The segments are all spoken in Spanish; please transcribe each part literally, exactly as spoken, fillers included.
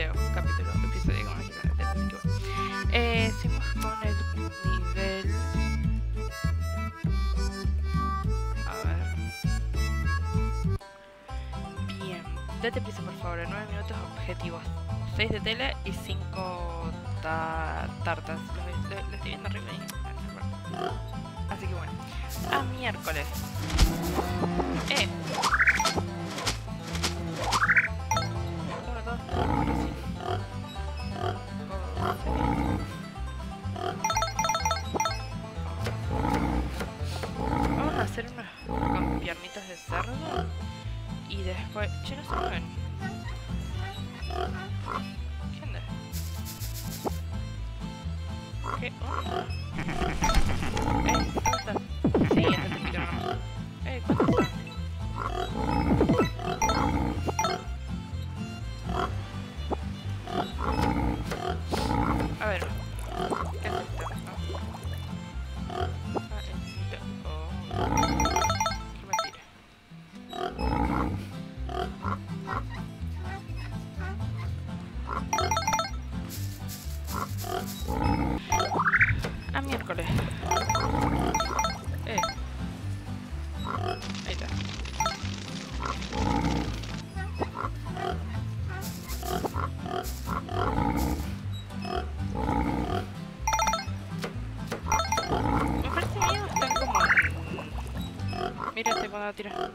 video, capítulo, episodio, como quieran hacer, así que bueno. Eh, seguimos con el nivel. A ver. Bien, date prisa por favor, en nueve minutos objetivos. seis de tela y cinco ta tartas. Lo, lo, lo estoy viendo arriba ahí. Así que bueno. Ah, miércoles. Eh. Uno, dos, tres, cuatro, cinco. Vamos a hacer unas con piernitas de cerdo. Y después... Che, no se mueven. ¿Qué onda? ¿Qué onda? Eh, ¿dónde estás? Sí, es el micrófono. Eh, ¿cuánto está? A ver. ¿Qué es esto? Ah, ah el mito. Oh. Qué mentira. Ah, miércoles. Eh. Ahí está. Me parece bien, están como... Mira este cuando la tira.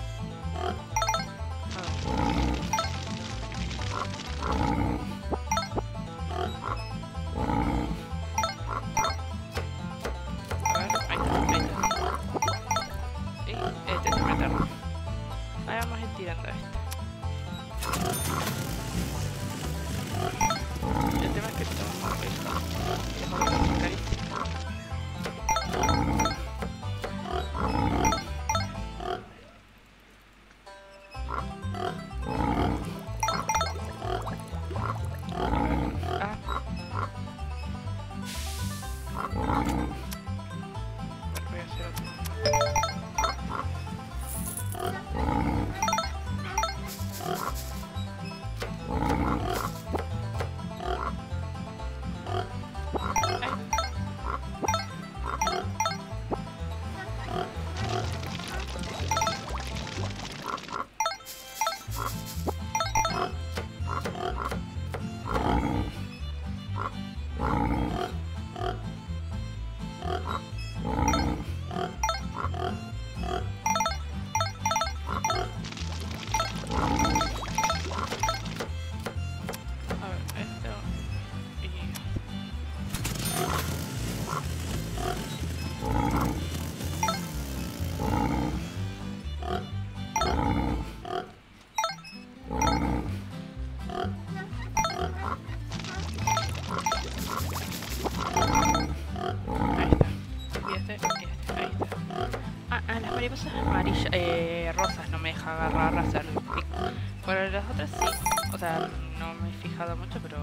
Mariposas amarillas, eh, rosas no me deja agarrar, hacer el pico. Pero las otras sí, o sea, no me he fijado mucho, pero...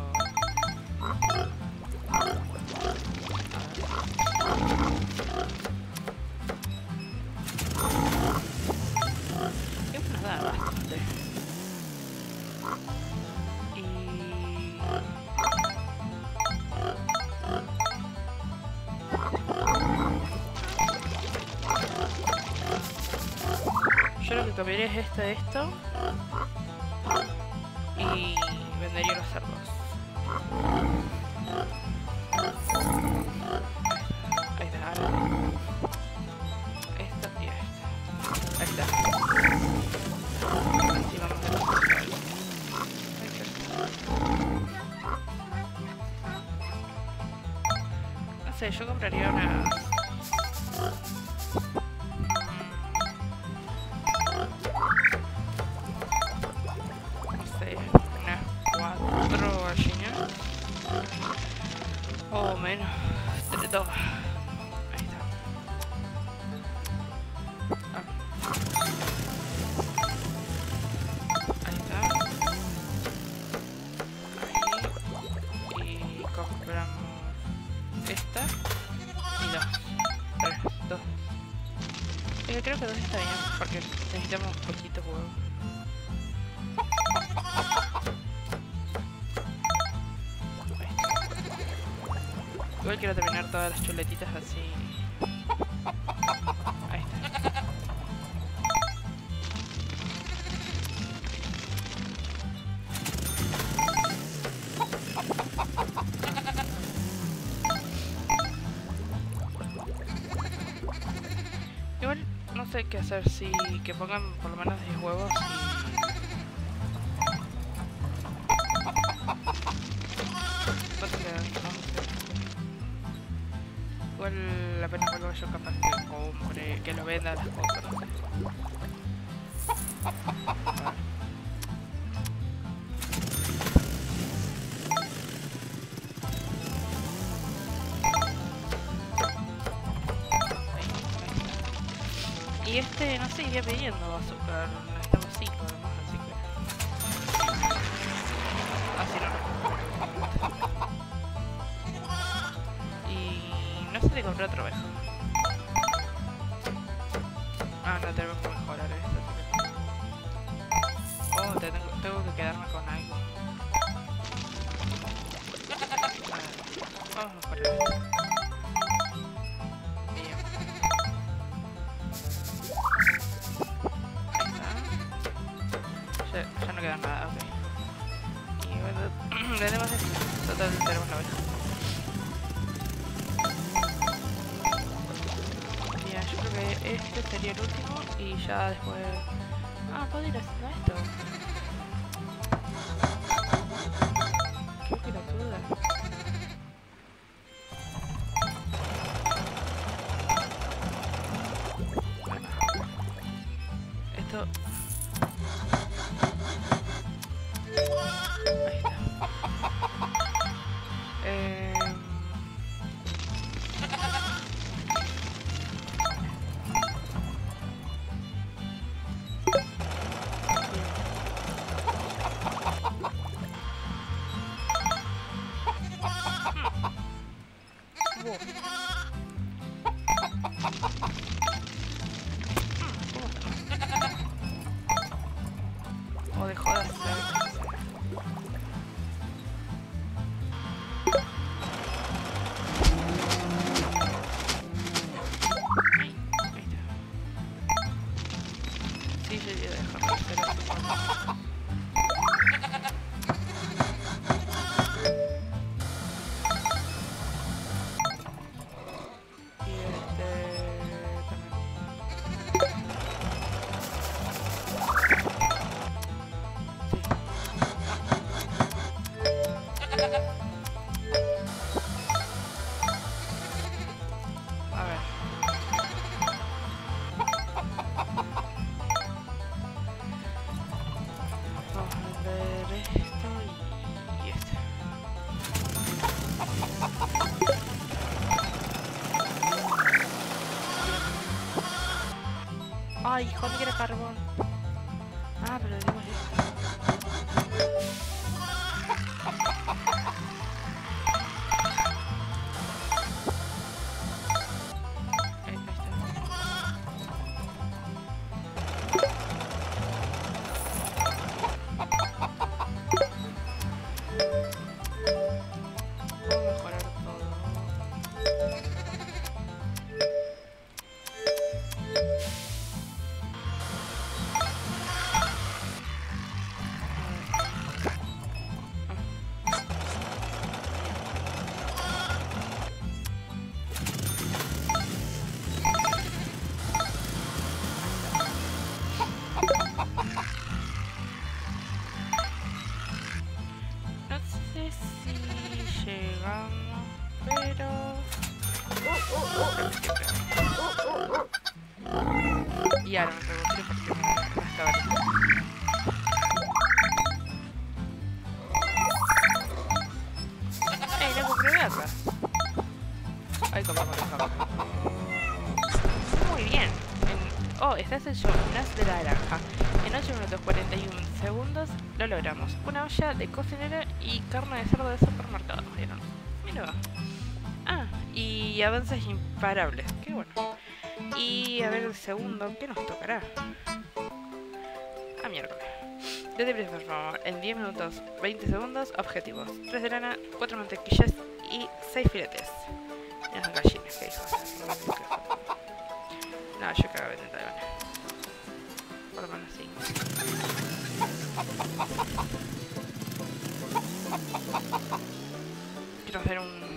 Siempre nos da bastante. Y... Yo lo que cambiaría es este de esto y vendería los cerdos. Ahí está, ahora esto y esto. Ahí está. Así vamos a ver. No sé, yo compraría una... O menos, te toma. Ahí está. Ah. Ahí está. Ahí. Y compramos esta. Y dos. Tres, dos. Eh, creo que dos está bien, porque necesitamos poquito huevo. Igual quiero terminar todas las chuletitas así. Ahí está. Igual no sé qué hacer, si que pongan por lo menos diez huevos y... ¿Cuánto queda? Igual la pena vuelvo yo capaz que compre, que lo venda las cosas, no sé. Vale. Y este, no sé, iría pidiendo azúcar. Necesitamos cinco además, así que... Así no. Y... no sé si compré otra oveja. Ah, no, tenemos que mejorar esto, así que... Oh, te tengo, tengo que quedarme con algo. A ver, vamos a mejorar esto. Ya no queda nada, ok. Y bueno, tenemos esto. Total, tenemos la oveja. Ya, yo creo que este sería el último y ya después... Ah, puedo ir haciendo esto. Qué pelotuda. Bueno. Esto... Ahí está. Eh... O dejó de hacer... Sí, yo ya dejo de hacer eso. Y este... también. A ver. Vamos a ver esto y esto. Ay, hijo, no quiero carbón. Ah, pero dimos esto. Ahí, ahí está. Puedo mejorar todo. No sé si llegamos, pero... Y ahora me pregunté porque me estaba ahorita. ¡Ey, no compré nada! Ahí compramos los campos. Muy bien. En... Oh, estás en Jonas de la Granja. En ocho minutos cuarenta y un segundos lo logramos. Una olla de cocinera y carne de cerdo de supermercado nos dieron. Mira. Ah, y avances imparables. Qué bueno. Y a ver el segundo, ¿qué nos tocará? Ah, miércoles. Date prisa, por favor. En diez minutos, veinte segundos, objetivos. tres de lana, cuatro mantequillas y seis filetes. Y unas gallinas, que hijos. No, yo cago en tanta lana. Por lo menos cinco. Quiero hacer un...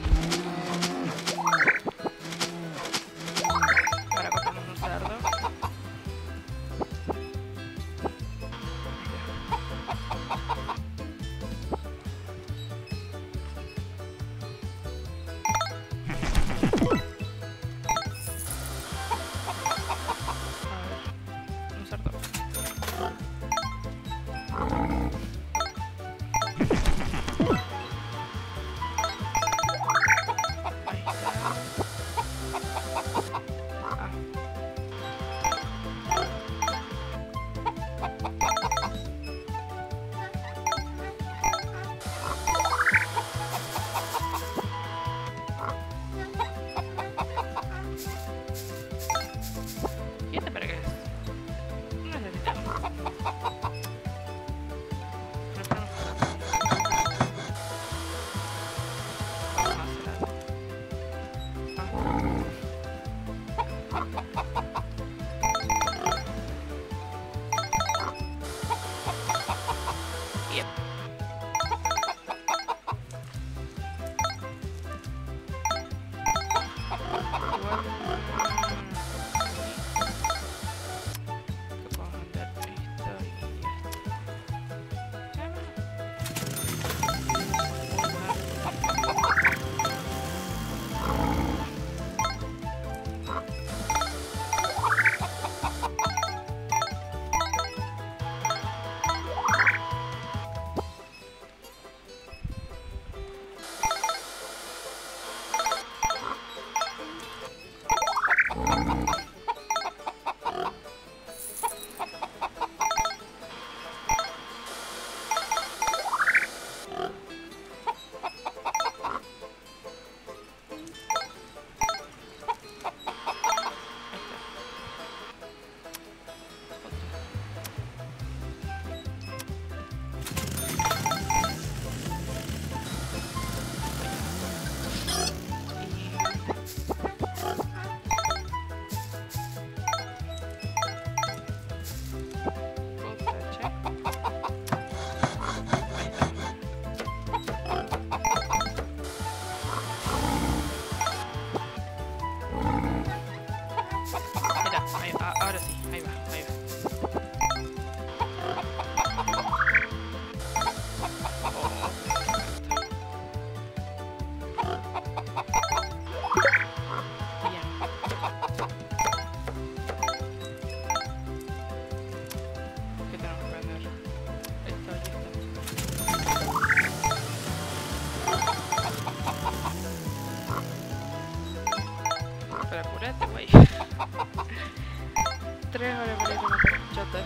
para comprarnos un cerdo. Tres horas para ir a matar chotas.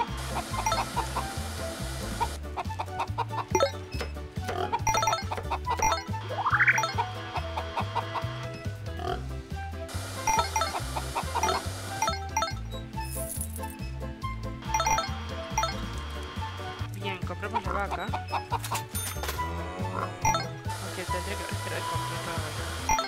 Bien, compramos la vaca. Aunque tendría que esperar comprar la vaca.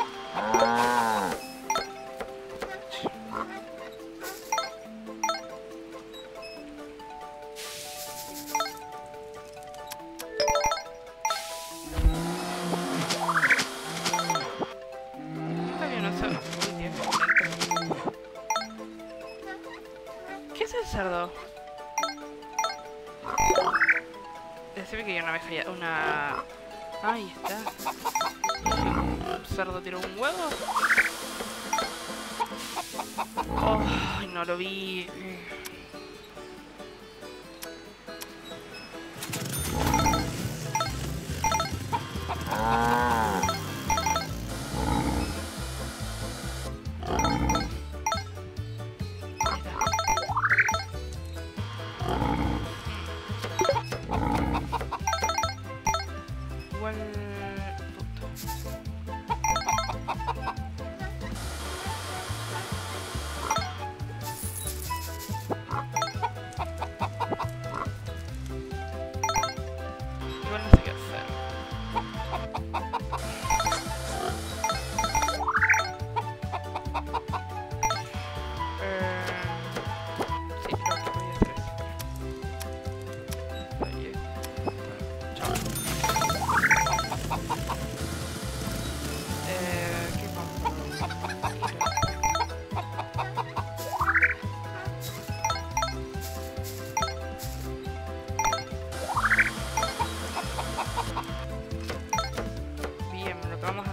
¿Qué es el cerdo? Decime que yo una vez había una... Ahí está. ¿Un cerdo tiró un huevo? Oh, no lo vi.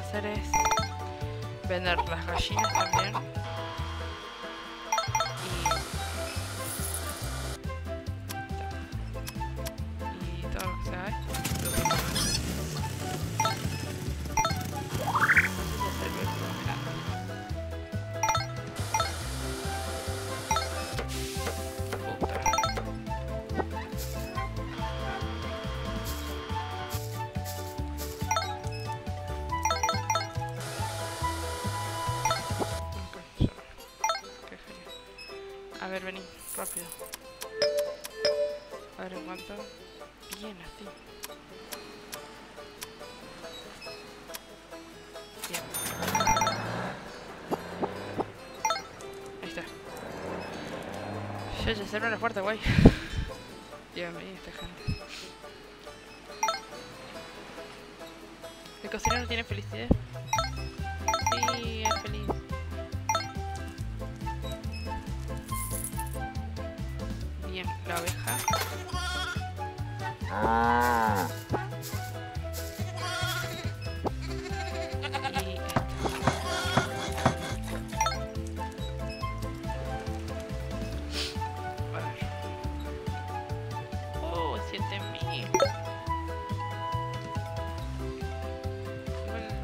hacer es vender las gallinas también. Y, y todo lo que sea esto. A ver, vení, rápido. A ver en cuánto. Bien, así. Bien. Ahí está. Ya, ya cerró la puerta, guay. Dios mío, esta gente. ¿El cocinero tiene felicidad? Sí, es feliz. Bien, la oveja. Ah. Y esta. A ver. Oh, siete mil. Igual.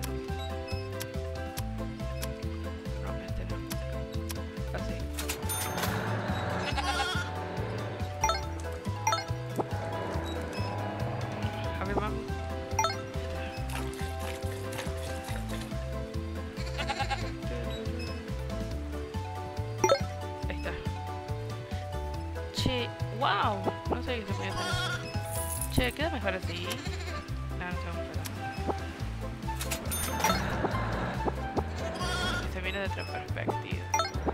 No, este no. Así. A ver, mami. Ahí está. Che, wow. No sé qué se podía hacer así. Che, queda mejor así. No, no se va a mejorar. Se mira de otra perspectiva.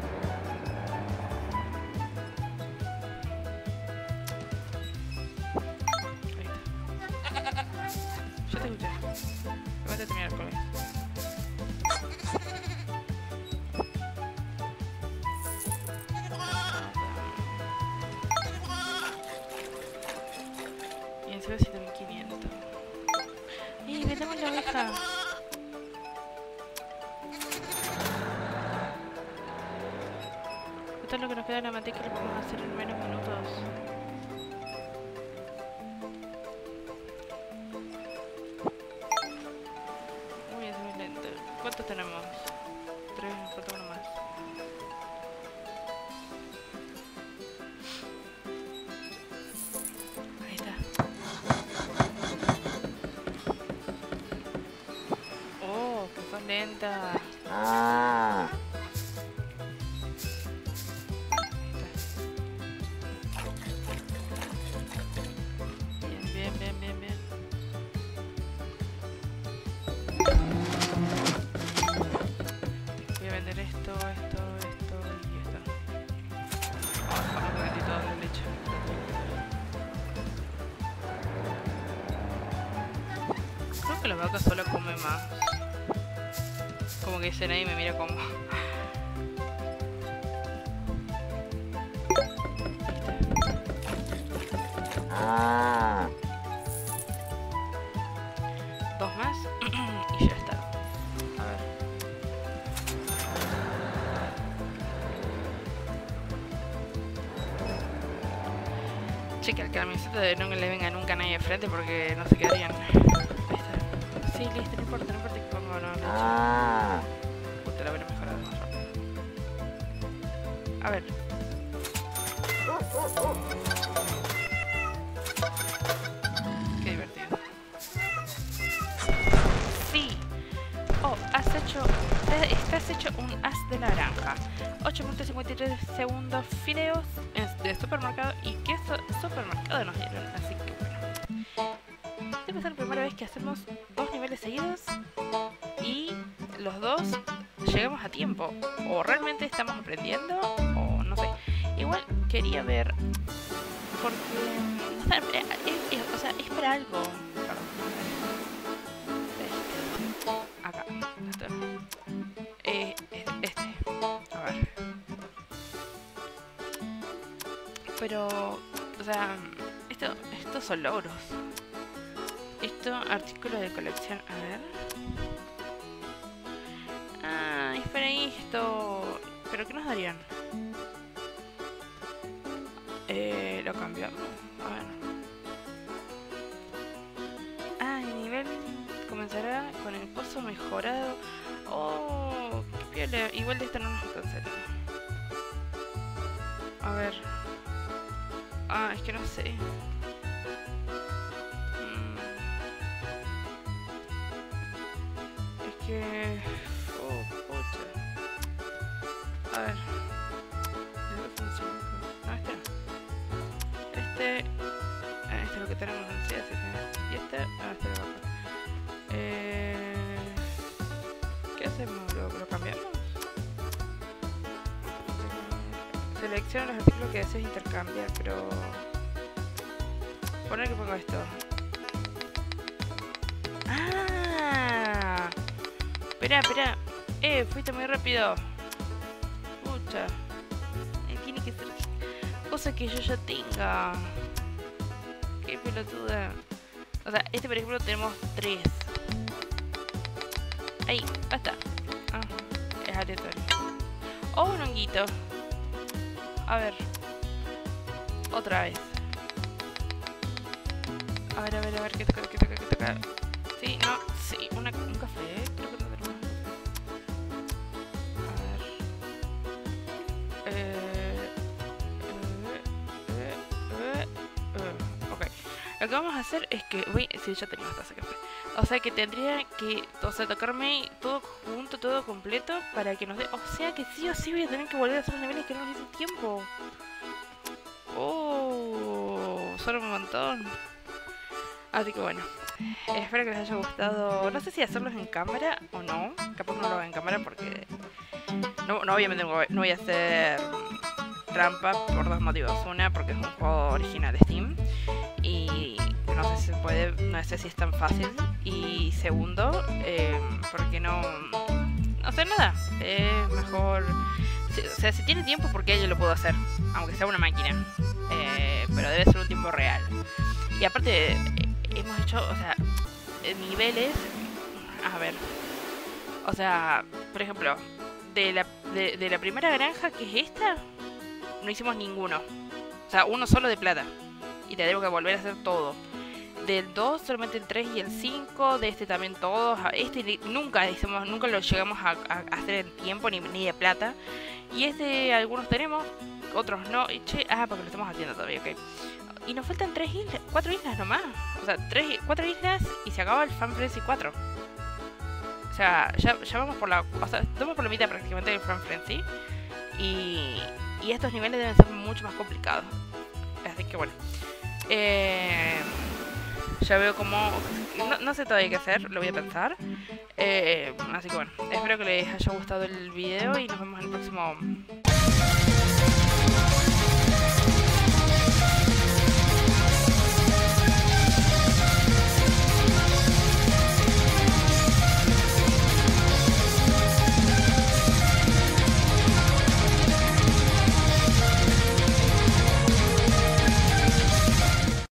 Yo te escuché. Me voy a terminar con esto. Y encima siete mil quinientos. ¡Y vendemos la oveja! Esto es lo que nos queda de la manteca y lo podemos hacer en menos minutos. ¿Cuántos tenemos? Tres, nos falta uno más. Ahí está. Oh, que son lentas. Ah. Bien, bien, bien, bien, bien. Voy a vender esto, esto, esto y esto. Vamos a vender todo la leche. Creo que la vaca solo come más. Como que dice nadie me mira como. Ah. Dos más y ya está. A ver. Chica, el camiseta de no le venga nunca a nadie de frente porque no se quedarían. Ahí está. Sí, listo, no importa, no importa que ponga no leche. Ah. Puta, la voy a mejorar más rápido. A ver. Qué divertido. Sí. Oh, has hecho... Estás hecho un as de naranja. ocho punto cincuenta y tres segundos fideos de supermercado y queso supermercado nos dieron. Así que bueno. Esta es la primera vez que hacemos dos niveles seguidos y los dos llegamos a tiempo. O realmente estamos aprendiendo o no sé. Igual quería ver porque... O sea, es, es, o sea, es para algo. Acá. Este. Eh, este. A ver. Pero, o sea, esto, estos son logros. Esto, artículo de colección. A ver. esto... ¿Pero qué nos darían? Eh, lo cambiamos. A ver. Ah, el nivel comenzará con el pozo mejorado. Oh, qué piola. Igual de esta no nos alcanzaría. A ver. Ah, es que no sé. Mm. Es que... Oh, pucha. A ver. No, este no. Este... Ah, este es lo que tenemos en sí, así que... Y este... Ah, este lo va a... Eh... ¿Qué hacemos? ¿Lo, lo cambiamos? Selecciona los artículos que desees intercambiar, pero... Poner que pongo esto. ¡Ah! Espera, espera. Eh, fuiste muy rápido. Pucha. Eh, tiene que ser cosa que yo ya tenga. Qué pelotuda. O sea, este por ejemplo tenemos tres. Ahí, basta. Ah, es aleatorio. Oh, un honguito. A ver. Otra vez. A ver, a ver, a ver, ¿qué toca, qué toca, qué toca? Sí, no, sí, una, un café, ¿eh? Creo que no tenemos un café. A ver. Eh, eh, eh, eh, ok. Lo que vamos a hacer es que voy... Sí, ya tenemos taza de café. O sea que tendría que... O sea, tocarme todo junto, todo completo para que nos dé... O sea que sí o sí voy a tener que volver a hacer los niveles que no nos hice tiempo. Oh, son un montón. Así que bueno, espero que les haya gustado. No sé si hacerlos en cámara o no. Capaz no lo haga en cámara porque... No, no obviamente no voy a hacer trampa por dos motivos. Una, porque es un juego original de Steam y no sé si se puede, no sé si es tan fácil. Y segundo, eh, porque no... No sé nada. Es mejor... Si, o sea, si tiene tiempo, porque yo lo puedo hacer. Aunque sea una máquina. Eh, pero debe ser un tiempo real. Y aparte... Hemos hecho, o sea, niveles, a ver, o sea, por ejemplo, de la, de, de la primera granja, que es esta, no hicimos ninguno. O sea, uno solo de plata. Y tendremos que volver a hacer todo. Del dos, solamente el tres y el cinco, de este también todos. Este nunca hicimos, nunca lo llegamos a, a hacer en tiempo, ni, ni de plata. Y este, algunos tenemos, otros no. Y che, ah, porque lo estamos haciendo todavía, ok. Y nos faltan tres islas, cuatro islas nomás. O sea, tres, cuatro islas y se acaba el Fan Frenzy cuatro. O sea, ya, ya vamos por la... O sea, estamos por la mitad prácticamente del Fan Frenzy. Y, y estos niveles deben ser mucho más complicados. Así que bueno. Eh, ya veo cómo... No, no sé todavía qué hacer, lo voy a pensar. Eh, así que bueno, espero que les haya gustado el video y nos vemos en el próximo...